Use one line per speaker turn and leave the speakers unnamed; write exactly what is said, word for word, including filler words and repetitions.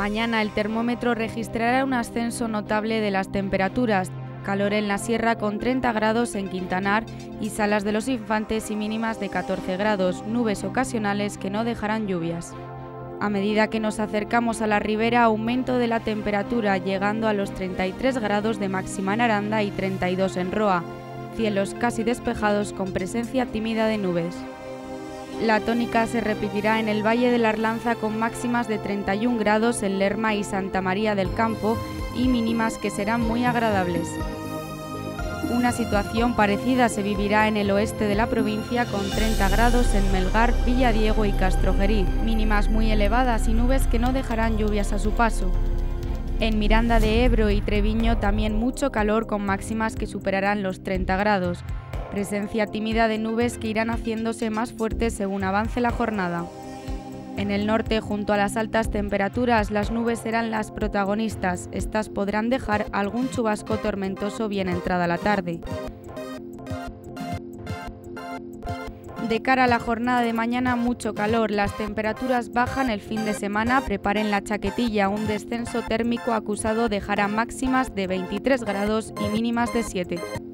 Mañana el termómetro registrará un ascenso notable de las temperaturas. Calor en la sierra con treinta grados en Quintanar y Salas de los Infantes y mínimas de catorce grados, nubes ocasionales que no dejarán lluvias. A medida que nos acercamos a la ribera, aumento de la temperatura, llegando a los treinta y tres grados de máxima en Aranda y treinta y dos en Roa. Cielos casi despejados con presencia tímida de nubes. La tónica se repetirá en el Valle de la Arlanza con máximas de treinta y un grados en Lerma y Santa María del Campo y mínimas que serán muy agradables. Una situación parecida se vivirá en el oeste de la provincia con treinta grados en Melgar, Villadiego y Castrojerí, mínimas muy elevadas y nubes que no dejarán lluvias a su paso. En Miranda de Ebro y Treviño también mucho calor con máximas que superarán los treinta grados. Presencia tímida de nubes que irán haciéndose más fuertes según avance la jornada. En el norte, junto a las altas temperaturas, las nubes serán las protagonistas. Estas podrán dejar algún chubasco tormentoso bien entrada la tarde. De cara a la jornada de mañana, mucho calor. Las temperaturas bajan el fin de semana. Preparen la chaquetilla. Un descenso térmico acusado dejará máximas de veintitrés grados y mínimas de siete.